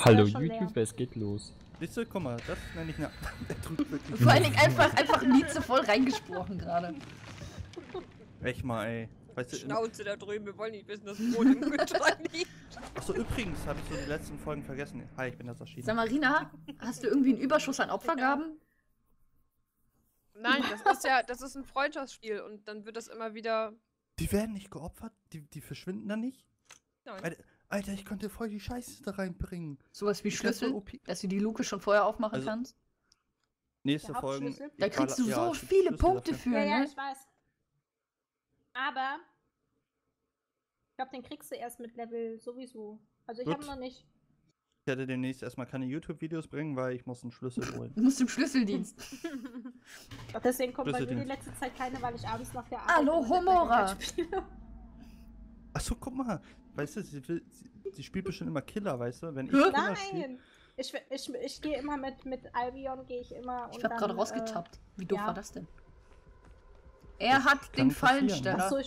Hallo schon YouTube, es geht los. Siehst du, guck mal, das nenne ich eine... Der drückt wirklich... Vor allen Dingen einfach Mieze voll reingesprochen gerade. Echt mal, ey. Weißt du, Schnauze da drüben, wir wollen nicht wissen, dass Brot im Kühlschrank liegt. achso, übrigens habe ich so die letzten Folgen vergessen. Hi, ich bin das Sashida. Sag mal, Rina, hast du irgendwie einen Überschuss an Opfergaben? Nein, das ist ein Freundschaftsspiel und dann wird das immer wieder... Die werden nicht geopfert? Die verschwinden dann nicht? Nein. Alter, ich konnte voll die Scheiße da reinbringen. Sowas wie Ich wär so Schlüssel, OP. dass du die Luke schon vorher aufmachen Also, kannst? Nächste Der Folgen... Hauptschlüssel? Da kriegst du so es gibt viele Schlüssel Punkte dafür. für, Ja, ne? ich weiß. Aber ich glaube, den kriegst du erst mit Level sowieso. Also ich Gut. habe noch nicht. Ich werde demnächst erstmal keine YouTube-Videos bringen, weil ich muss einen Schlüssel holen. Du musst im Schlüsseldienst. Deswegen kommt bei mir die Schlüsseldienst. letzte Zeit keine, weil ich abends nach der Arbeit... Hallo, Homora! Achso, guck mal. Weißt du, sie spielt bestimmt immer Killer, weißt du? Wenn ich Hä? Killer spiele... Nein! Ich gehe immer mit Albion, gehe ich immer Ich und hab dann, gerade rausgetappt. Wie doof ja. war das denn? Er Das hat den kann passieren, Fallensteller. Achso,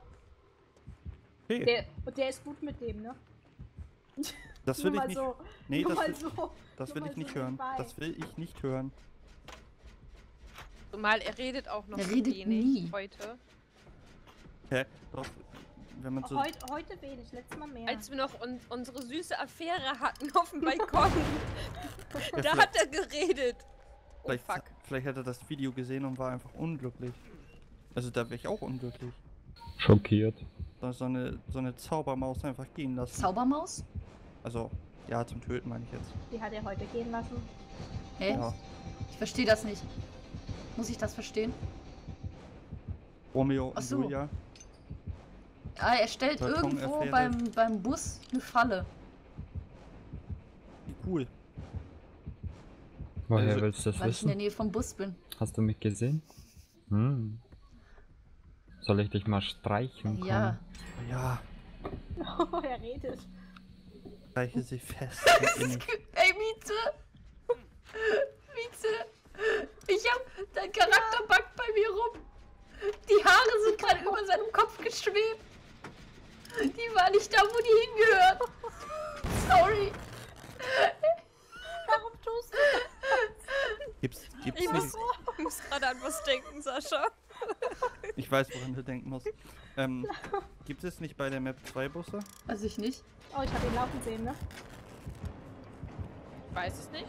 Okay, der ist gut mit dem, ne? das will Nur ich mal nicht... so. Nee, Nur das mal will, so. das Nur will mal ich nicht so hören. nebenbei. Das will ich nicht hören. Zumal er redet auch noch Er so redet wenig nie. heute. Hä? Doch, wenn man so... Heute wenig, letztes Mal mehr. Als wir noch unsere süße Affäre hatten auf dem Balkon. Ja, Da hat er geredet. Oh fuck. Vielleicht hat er das Video gesehen und war einfach unglücklich. Also da wäre ich auch unglücklich. Schockiert. So eine Zaubermaus einfach gehen lassen. Zaubermaus? Also, ja, zum Töten meine ich jetzt. Die hat er heute gehen lassen. Hä? Ja. Ich verstehe das nicht. Muss ich das verstehen? Romeo Ach und so. Julia. Ah, er stellt irgendwo Balkonaffäre. beim Bus eine Falle. Wie cool. Woher Also, willst du das Weil ich in der wissen? Nähe vom Bus bin. Hast du mich gesehen? Hm. Soll ich dich mal streichen? Ja. Ja, Oh, er redet. reiche sie fest. und innig. Ey, Mieze! Mieze! Ich hab... Dein Charakter backt bei mir rum. Die Haare sind gerade über seinem Kopf geschwebt. Die war nicht da, wo die hingehören. Sorry. Warum tust du Gibt's Ich nicht. muss gerade an was denken, Sascha. Ich weiß, woran du denken musst. Gibt es nicht bei der Map 2 Busse? Weiß ich nicht. Oh, ich habe ihn laufen sehen, ne? Ich weiß es nicht.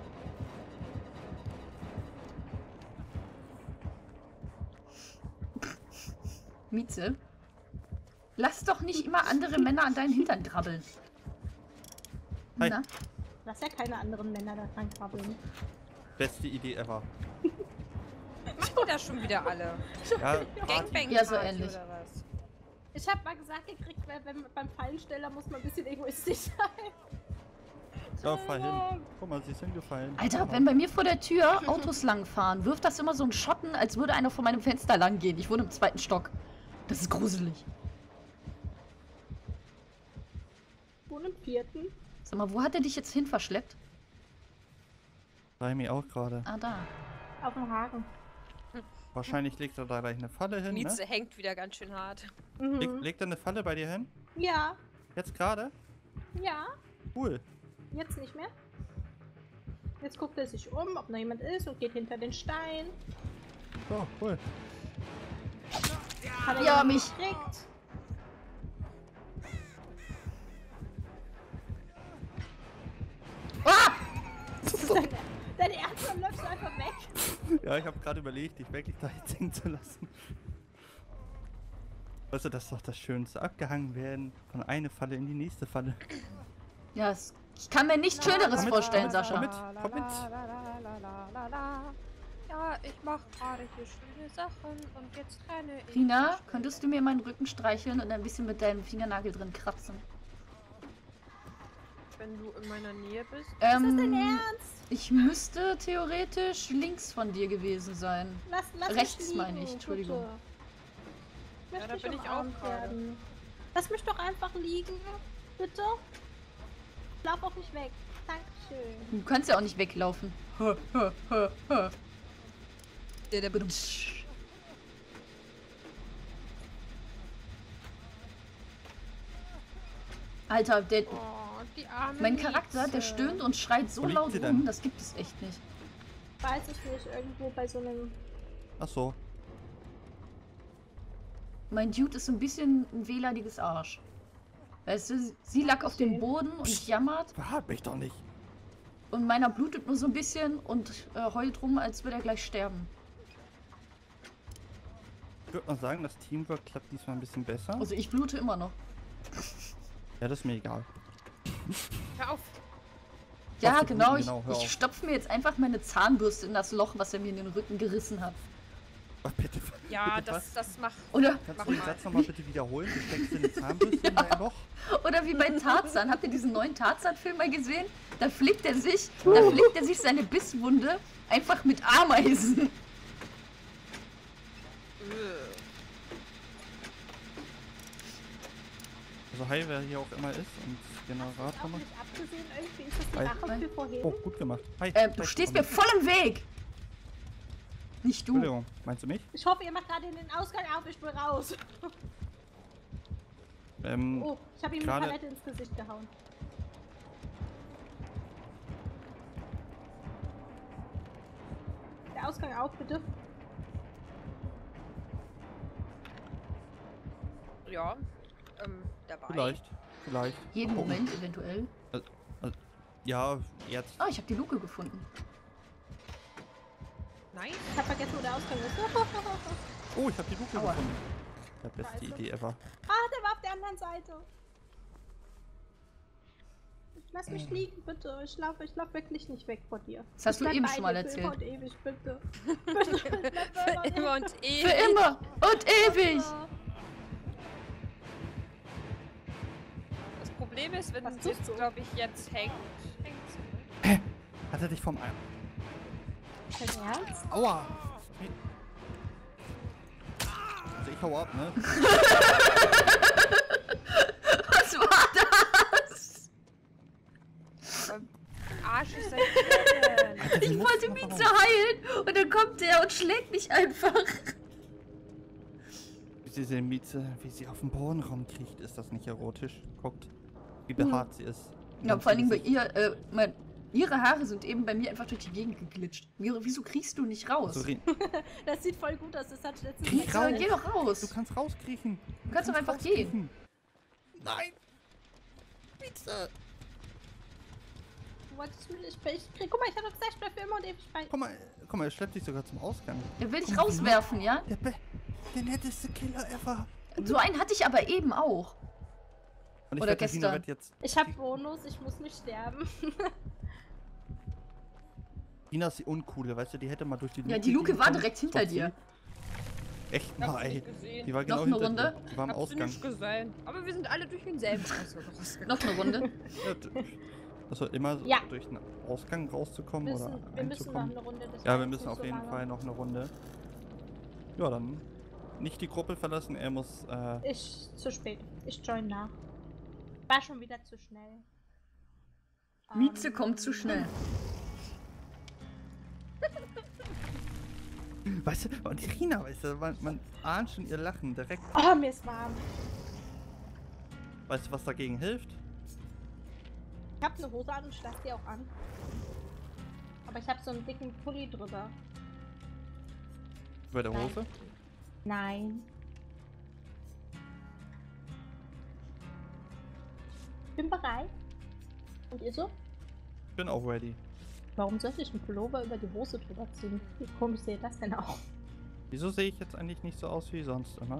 Mieze? Lass doch nicht immer andere Männer an deinen Hintern krabbeln. Hi. Na? Lass ja keine anderen Männer da dran krabbeln. Beste Idee ever. Machen die das schon wieder alle? Ja, Gangbang Ja, so Party ähnlich. oder was? Ich habe mal gesagt gekriegt, beim Fallensteller muss man ein bisschen egoistisch sein. ja, fall hin. Guck mal, sie ist hingefallen. Alter, wenn bei mir vor der Tür Autos langfahren, wirft das immer so einen Schotten, als würde einer vor meinem Fenster lang gehen. Ich wohne im 2. Stock. Das ist gruselig. Und im 4. Sag mal, wo hat er dich jetzt hin verschleppt? Bei mir auch gerade. Ah, da. Auf dem Haken. Wahrscheinlich legt er da gleich eine Falle hin, Mieze ne? hängt wieder ganz schön hart. Legt er eine Falle bei dir hin? Ja, Jetzt gerade? ja. Cool. Jetzt nicht mehr. Jetzt guckt er sich um, ob noch jemand ist und geht hinter den Stein. So, cool. Hat er Ja, jemanden mich. gekriegt? Ah! Dein Ernst, dann läufst du einfach weg. Ja, ich habe gerade überlegt, dich wirklich da jetzt hängen zu lassen. Weißt du, das ist doch das Schönste. Abgehangen werden von einer Falle in die nächste Falle. Ja, ich kann mir nichts Schöneres Komm mit, vorstellen, komm Sascha. mit, komm mit. Ja, ich mach gerade hier schöne Sachen und jetzt trenne ich. Rina, mich. könntest du mir meinen Rücken streicheln und ein bisschen mit deinem Fingernagel drin kratzen? Wenn du in meiner Nähe bist. Ist das dein Ernst? Ich müsste theoretisch links von dir gewesen sein. Lass Rechts mich liegen, meine ich, Entschuldigung. bitte. Ich möchte Ja, da nicht bin ich auch umarmt gerade. werden. Lass mich doch einfach liegen, bitte. Lauf auch nicht weg. Dankeschön. Du kannst ja auch nicht weglaufen. Alter, der... Oh, und die arme Mein Charakter, der Mieze. stöhnt und schreit so Wo liegt laut sie rum, denn? das gibt es echt nicht. Weiß ich nicht, irgendwo bei so einem. Ach so. Mein Dude ist so ein bisschen ein wehleidiges Arsch. Weißt du, sie lag auf dem Okay. Boden und jammert Verrat mich doch nicht. und meiner blutet nur so ein bisschen und heult rum, als würde er gleich sterben. Ich würde mal sagen, das Teamwork klappt diesmal ein bisschen besser. Also ich blute immer noch. Ja, das ist mir egal. Hör auf. Ja, Auf zu genau. bluten, genau, hör Ich auf. stopfe mir jetzt einfach meine Zahnbürste in das Loch, was er mir in den Rücken gerissen hat. Oh, bitte. Ja, bitte was? das macht. Oder, Kannst Mach du den mal. Satz nochmal bitte wiederholen? Du steckst dir eine Zahnbürste in dein Loch? oder wie bei Tarzan. Habt ihr diesen neuen Tarzan-Film mal gesehen? Da flickt er sich seine Bisswunde einfach mit Ameisen. Also hi, wer hier auch immer ist und Generator Auch macht. nicht abgesehen, irgendwie ist das die Hi. Rache für vorhin. Oh, gut gemacht. Hi. Du Hi, stehst komm. mir voll im Weg. Nicht du. Entschuldigung, meinst du mich? Ich hoffe, ihr macht gerade den Ausgang auf, ich will raus. Oh, ich habe ihm eine gerade- Palette ins Gesicht gehauen. Der Ausgang auf, bitte. Ja, dabei. Vielleicht. Jeden Oh, Moment eventuell. Ja, jetzt. Oh, ich habe die Luke gefunden. Nein. Ich habe vergessen, wo der Ausgang ist. Oh, ich habe die Luke Aua. gefunden. Der beste Scheiße. Idee ever. Der war auf der anderen Seite. Lass mich liegen, bitte. Ich lauf wirklich nicht weg vor dir. Das hast Ich du bleib eben bei schon mal dir für immer erzählt. und ewig, bitte. Bitte, bleib Für bei immer und Für ewig. immer und ewig. Das Problem ist, wenn Was sie tust du? glaube ich, jetzt hängt sie. Hat er dich vom Ei. Dein Ernst? Aua! Also ich hau ab, ne? Was war das? Arsch ist sein Leben. Alter, die Ich musst wollte du noch Mieze raus. heilen und dann kommt der und schlägt mich einfach. Diese Mieze, wie sie auf den Boden rumkriecht, ist das nicht erotisch? Guckt, wie behaart sie ist. Ja, vor allen Dingen bei ihr, ihre Haare sind eben bei mir einfach durch die Gegend geglitscht. Wieso kriegst du nicht raus? So, Das sieht voll gut aus. Das hat letztens Krieg Ja, raus. geh doch raus. du kannst rauskriechen. Du kannst doch einfach gehen. Nein! Mieze! Du wolltest mich nicht. Guck mal, ich habe doch gesagt, ich bleib für immer und ewig bei. Guck mal, er schleppt dich sogar zum Ausgang. Der will dich Guck mal, wie rauswerfen, ja? Der netteste Killer ever. So einen hatte ich aber eben auch. Und ich Oder wette, Tina gestern. wird jetzt. Ich hab Bonus, ich muss nicht sterben. Tina ist die Uncoole, weißt du, die hätte mal durch die Luke. Ja, die Luke gehen war können. direkt hinter Kommt sie. dir. Echt Hab's mal, ey. nicht gesehen. Die war Noch genau eine hinter Runde? dir. Die war am Hab's Ausgang. nicht gesehen. Aber wir sind alle durch denselben Ausgang rausgekommen. Noch eine Runde. Ja, also immer so Ja. durch einen Ausgang rauszukommen oder Wir müssen noch einzukommen. eine Runde. das Ja, wir dauert müssen nicht auf so jeden lange. Fall noch eine Runde. Ja, dann nicht die Gruppe verlassen, er muss, Zu spät. Ich join nach. War schon wieder zu schnell. Mieze kommt zu schnell. weißt du, und Irina, weißt du, man ahnt schon ihr Lachen direkt. Oh, mir ist warm. Weißt du, was dagegen hilft? Ich hab eine Hose an und ich lasse die auch an. Aber ich habe so einen dicken Pulli drüber. Bei der Nein. Hose? Nein. Bin bereit. Und ihr so? Ich bin auch ready. Warum sollte ich einen Pullover über die Hose drüber ziehen? Wie komisch sehe das denn auch? Wieso sehe ich jetzt eigentlich nicht so aus wie sonst immer?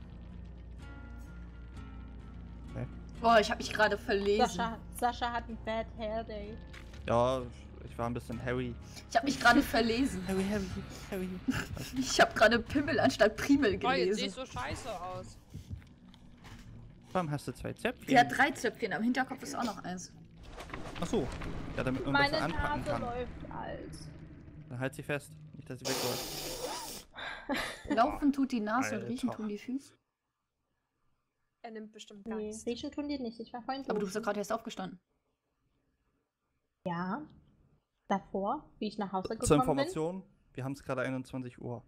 Boah, ich habe mich gerade verlesen. Sascha hat einen Bad Hair Day. Ja, ich war ein bisschen Harry. Ich habe mich gerade verlesen. Harry. Ich habe gerade Pimmel anstatt Primel Oh, jetzt gelesen. siehst du scheiße aus. Warum hast du 2 Zäpfchen? Die hat 3 Zöpfchen, am Hinterkopf ist auch noch eins. Achso. Ja, damit man besser Meine anpacken Nase kann. läuft alt. Dann halt sie fest. Nicht, dass sie wegläuft. Laufen tut die Nase und Alter. riechen tun die Füße. Er nimmt bestimmt Nee, ganz. riechen tun die nicht. Ich war vorhin Aber du bist doch duschen. gerade erst aufgestanden. Ja. Davor, wie ich nach Hause Zur gekommen bin. Information, wir haben es gerade 21 Uhr.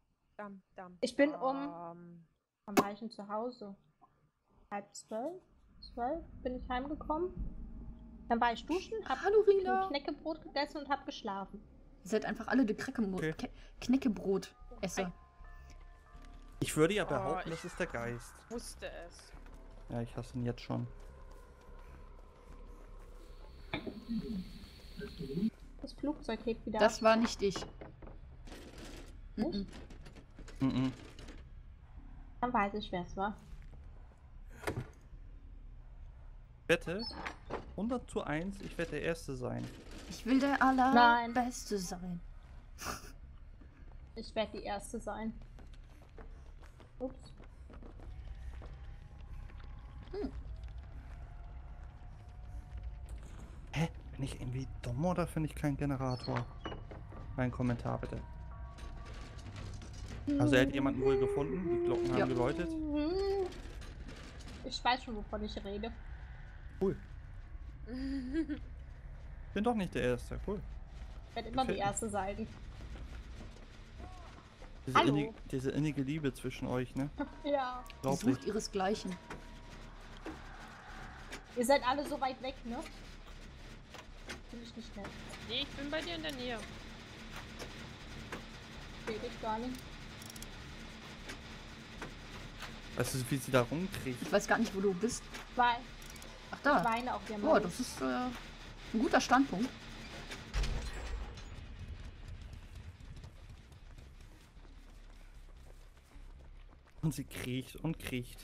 Ich bin Wann war ich denn zu Hause? 11:30? 12 bin ich heimgekommen. Dann war ich duschen, hab Hallo, Rina. ein Knäckebrot gegessen und hab geschlafen. Ihr seid einfach alle die Okay. Knäckebrot-Esser. Ich würde ja Oh, behaupten, ich- das ist der Geist. Wusste es. Ja, ich hasse ihn jetzt schon. Das Flugzeug hebt wieder Das ab. war nicht ich. Nicht? Mhm. Dann weiß ich, wer es war. Wette, 100:1, ich werde der Erste sein. Ich will der Nein. Allerbeste sein. Ich werde die Erste sein. Ups. Hä? Bin ich irgendwie dumm oder finde ich keinen Generator? Ein Kommentar bitte. Also er hat jemanden wohl gefunden, die Glocken Ja. haben geläutet. Ich weiß schon, wovon ich rede. Cool. Bin doch nicht der Erste, cool. Ich werde immer die Gefällt mir. Erste sein. Diese, Hallo. diese innige Liebe zwischen euch, ne? Ja. Die Unglaublich. sucht ihresgleichen. Ihr seid alle so weit weg, ne? Finde ich nicht nett. Nee, ich bin bei dir in der Nähe. Sehe dich gar nicht. Weißt du, wie sie da rumkriegt? Ich weiß gar nicht, wo du bist. Weil Ach ich da. weine auf dir Oh, das ist ein guter Standpunkt. Und sie kriecht und kriecht.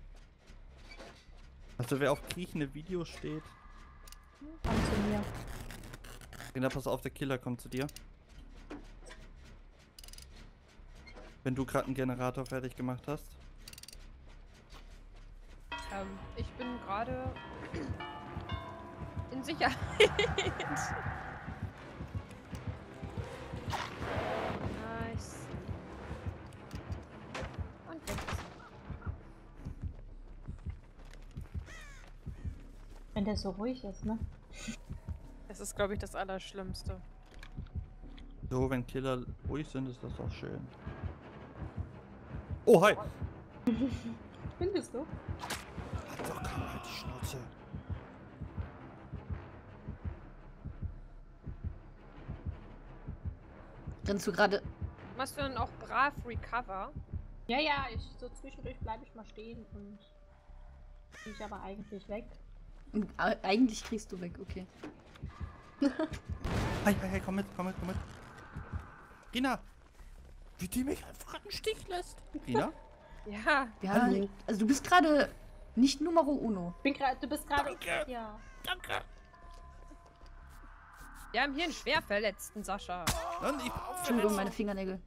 Also wer auf kriechende Videos steht, Komm zu mir. Rina, pass auf, der Killer kommt zu dir. Wenn du gerade einen Generator fertig gemacht hast. Ich bin gerade in Sicherheit. Nice. Und weg. Wenn der so ruhig ist, ne? Das ist, glaube ich, das Allerschlimmste. So, wenn Killer ruhig sind, ist das doch schön. Oh, hi! Findest du? Hat doch keiner halt die Schnauze. Rennst du gerade. Machst du dann auch brav Recover? Ja, ja, so zwischendurch bleibe ich mal stehen und bin ich aber eigentlich weg. Eigentlich kriegst du weg, okay. Hi, hi, hi, komm mit. Rina! Wie die mich einfach im Stich lässt. Rina? Ja. Ja, Hallo. also du bist gerade nicht Numero uno. Du bist gerade. Danke. Ja. Danke! Wir haben hier einen Schwerverletzten, Sascha. Und ich brauch Entschuldigung, meine Fingernägel.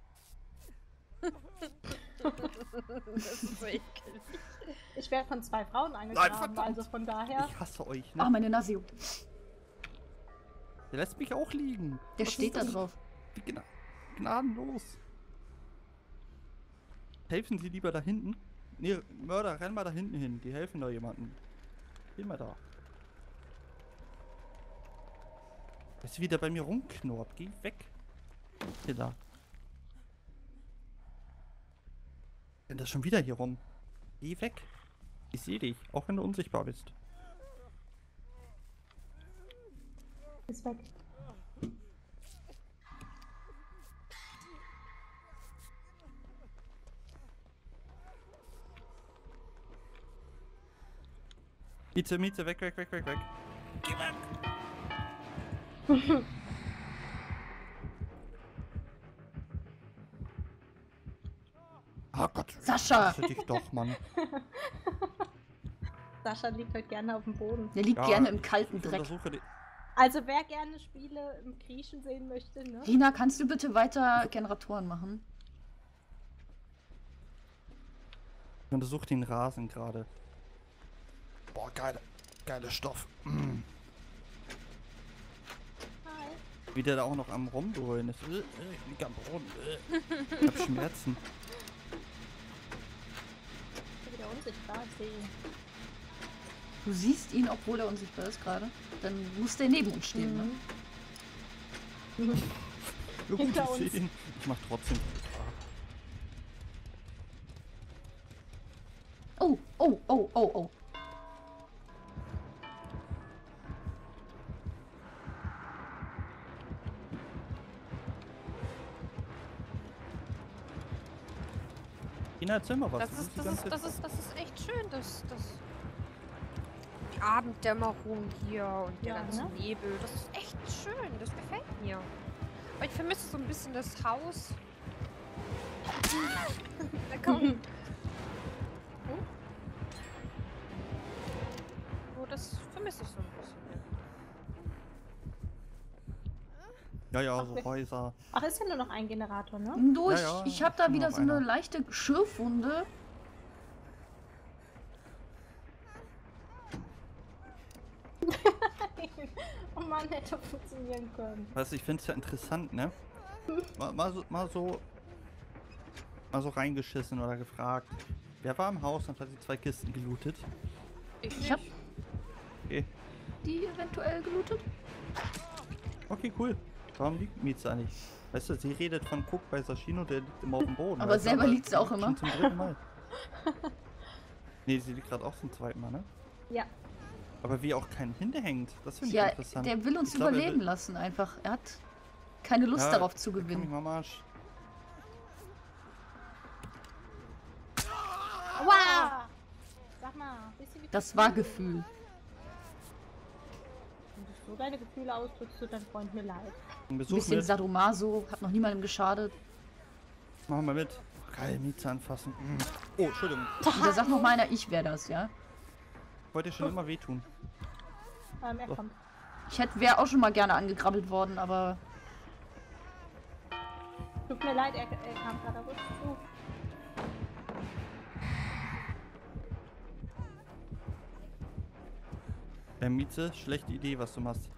Das ist so eklig. Ich werde von 2 Frauen angegraben, verdammt. also von daher. Ich hasse euch, Ah, ne? meine Nase. Der lässt mich auch liegen. Der Was steht ist da das? drauf. Wie gnadenlos. Helfen Sie lieber da hinten. Nee, Mörder, renn mal da hinten hin. Die helfen da jemanden. Geh mal da. Ist wieder bei mir rumknurrt. Geh weg. Killer. Renn das schon wieder hier rum. Geh weg. Ich sehe dich, auch wenn du unsichtbar bist. Ist weg. Mieze, weg. Geh weg. Ah Gott. Sascha! Hasse dich doch, Mann. Sascha liegt halt gerne auf dem Boden. Der liegt Ja, gerne im kalten Ich Dreck. untersuche die. Also wer gerne Spiele im Kriechen sehen möchte, ne? Rina, kannst du bitte weiter Generatoren machen? Ich untersuche den Rasen gerade. Boah, geiler Stoff. Mm. Hi. Wie der da auch noch am Rumbrüllen ist. Ich lieg am Boden. Ich hab Schmerzen. Ich bin wieder unsichtbar, ich sehe ihn. Du siehst ihn, obwohl er unsichtbar ist gerade. Dann muss der neben uns stehen, ne? Mhm. Ja, gut, Hinter ich uns. seh ihn. Ich mach trotzdem. Oh. Ina, erzähl mal was. Das Du ist, bist die ganze Zeit- das ist echt schön, die Abenddämmerung hier und der Ja, ganze ne? Nebel. Das ist echt schön, das gefällt mir. Aber ich vermisse so ein bisschen das Haus. Na komm. Oh, das vermisse ich so ein bisschen. Ja, ja, Ach, so wir- Häuser. Ach, ist ja nur noch ein Generator, ne? Du, Ja, ja, ich hab da nur wieder noch so eine einer. leichte Schürfwunde. Oh Mann, hätte funktionieren können. Weißt du, ich finde es ja interessant, ne? Mal so reingeschissen oder gefragt. Wer war im Haus und hat die 2 Kisten gelootet? Ich hab Okay. die eventuell gelootet. Okay, cool. Warum liegt Mieze eigentlich? Weißt du, sie redet von Cook bei Sashino, der liegt immer auf dem Boden. Aber weißt du, selber liegt sie auch schon immer. zum 3. Mal. Nee, sie liegt gerade auch zum 2. Mal, ne? Ja. Aber wie auch keinen hinterhängt. Das finde ich Ja, interessant. der will uns Ich glaube, er überleben will- lassen einfach. Er hat keine Lust Ja, darauf zu Komm ich gewinnen. mal am Arsch. Wow! Sag mal, wisst ihr, wie Das war Gefühl. Wenn du so deine Gefühle ausdrückst, tut dein Freund mir leid. Ein Ein Besuch bisschen mit. Sadomaso, hat noch niemandem geschadet. Machen wir mit. Geil, Mieze anfassen. Oh, Entschuldigung. Und da sagt noch mal einer, ich wäre das, ja. Wollte dir schon immer wehtun. Er So. kommt. Wäre auch schon mal gerne angekrabbelt worden, aber Tut mir leid, er kam gerade auf uns zu. Mieze, schlechte Idee, was du machst.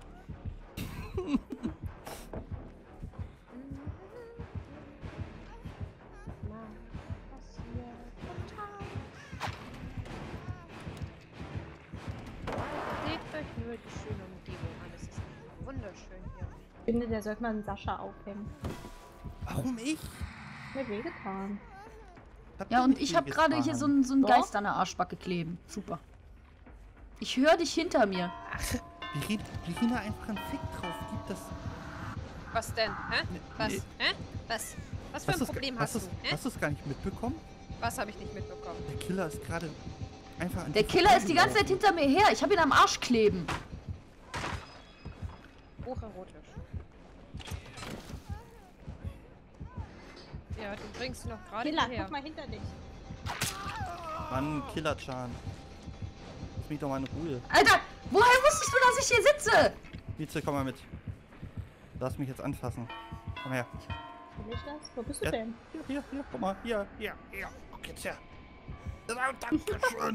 Seht euch nur die schöne Umgebung an. Es ist wunderschön hier. Ich finde, der sollte mal einen Sascha aufhängen. Warum ich? Mir wehgetan. Hab ja, dir und nicht ich habe gerade hier so wehgetan. einen Doch. Geist an der Arschbacke kleben. Super. Ich höre dich hinter mir. Wir gehen da einfach einen Fick drauf. Gibt das. Was denn? Hä? Was? Nee. Hä? Was? Was für ein Problem hast du? Hä? Hast du es gar nicht mitbekommen? Was habe ich nicht mitbekommen? Der Killer ist gerade einfach an Der dir Killer ist die ganze Zeit vorbeigelaufen. hinter mir her. Ich habe ihn am Arsch kleben. Hocherotisch. Ja, du bringst ihn noch gerade Killer, hierher. guck mal hinter dich. Mann, Killer-Chan. Lass mich doch mal in Ruhe. Alter, woher wusstest du, dass ich hier sitze? Mieze, komm mal mit. Lass mich jetzt anfassen. Komm her. Will ich das? Wo bist du Ja. denn? Hier, komm mal. Hier. Guck jetzt her. Ja, Dankeschön.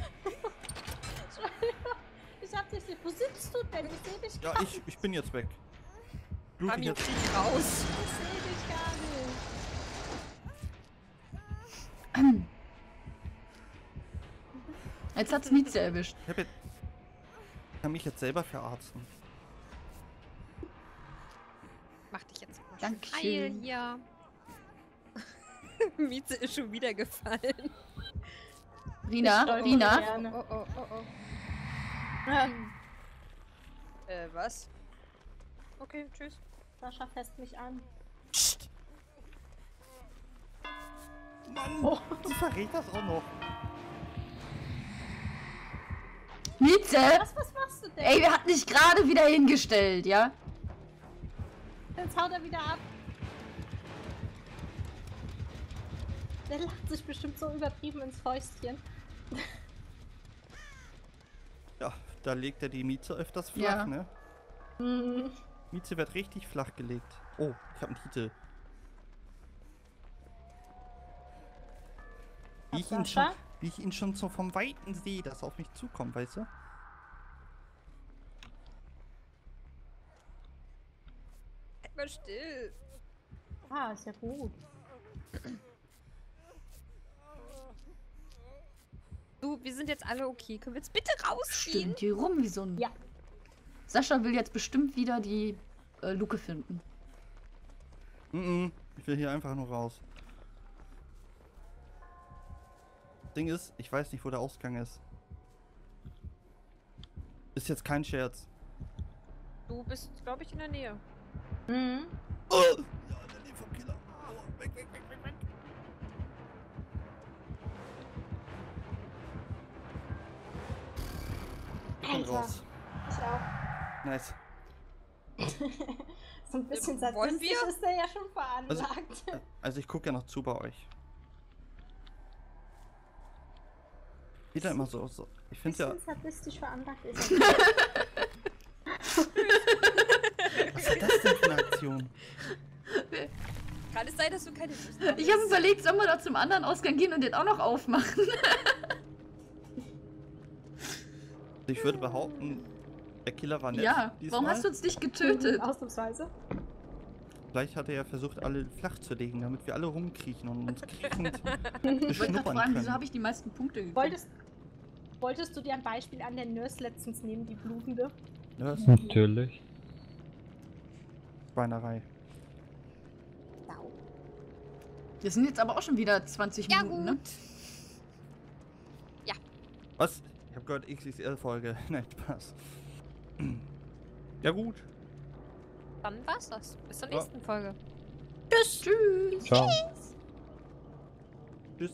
Ich hab dich nicht. Wo sitzt du denn? Ich seh dich Ja, ich bin jetzt weg. Du Mami, jetzt. krieg raus. Ich seh dich gar nicht. Jetzt hat's Mieze erwischt. Ich kann mich jetzt selber verarzten. Mach dich jetzt mal Dankeschön. heil hier. Mieze ist schon wieder gefallen. Rina, Ich stolper Rina, gerne. Oh. Ähm, Was? Okay, tschüss. Sascha fasst mich an. Psst. Mann, Oh. sie verrät das auch noch. Mieze! Was machst du denn? Ey, wir hatten dich gerade wieder hingestellt, ja? Jetzt haut er wieder ab. Der lacht sich bestimmt so übertrieben ins Fäustchen. Ja, da legt er die Mieze öfters flach, Ja. ne? Hm. Mieze wird richtig flach gelegt. Oh, ich habe einen Titel. Sascha? Wie ich ihn schon so vom Weiten sehe, dass er auf mich zukommt, weißt du? Halt mal still. Ah, ist ja gut. Du, wir sind jetzt alle okay. Können wir jetzt bitte rausgehen? Stimmt hier rum wie so ein... Ja. Sascha will jetzt bestimmt wieder die Luke finden. Ich will hier einfach nur raus. Ding ist, ich weiß nicht, wo der Ausgang ist. Ist jetzt kein Scherz. Du bist, glaube ich, in der Nähe. Mhm. Oh! Ja, in der Nähe vom Killer. Oh, weg. Alter. raus. Ich auch. Nice. So ein bisschen Wollen sadistisch wir? ist der ja schon veranlagt. Also ich gucke ja noch zu bei euch. Wieder immer so. Ich finde ja. Bisschen sadistisch veranlagt ist er. Was ist das denn für eine Aktion? Kann es sein, dass du keine Lust hast? Ich habe überlegt, sollen wir da zum anderen Ausgang gehen und den auch noch aufmachen? Ich würde behaupten, der Killer war nett. Ja, diesmal. warum hast du uns nicht getötet? Ausnahmsweise. Vielleicht hat er ja versucht, alle flach zu legen, damit wir alle rumkriechen und uns kriechend Ich wollte gerade beschnuppern fragen, wieso können. habe ich die meisten Punkte gekriegt? Wolltest du dir ein Beispiel an der Nurse letztens nehmen, die blutende? Ja, ist Natürlich. Schweinerei. Sau. Wir sind jetzt aber auch schon wieder 20 Ja, Minuten, gut. ne? Was? Ich habe gehört XXL-Folge. Nein, Spaß. Ja gut. Dann war's das. Bis zur Ja. nächsten Folge. Tschüss. Ciao. Tschüss.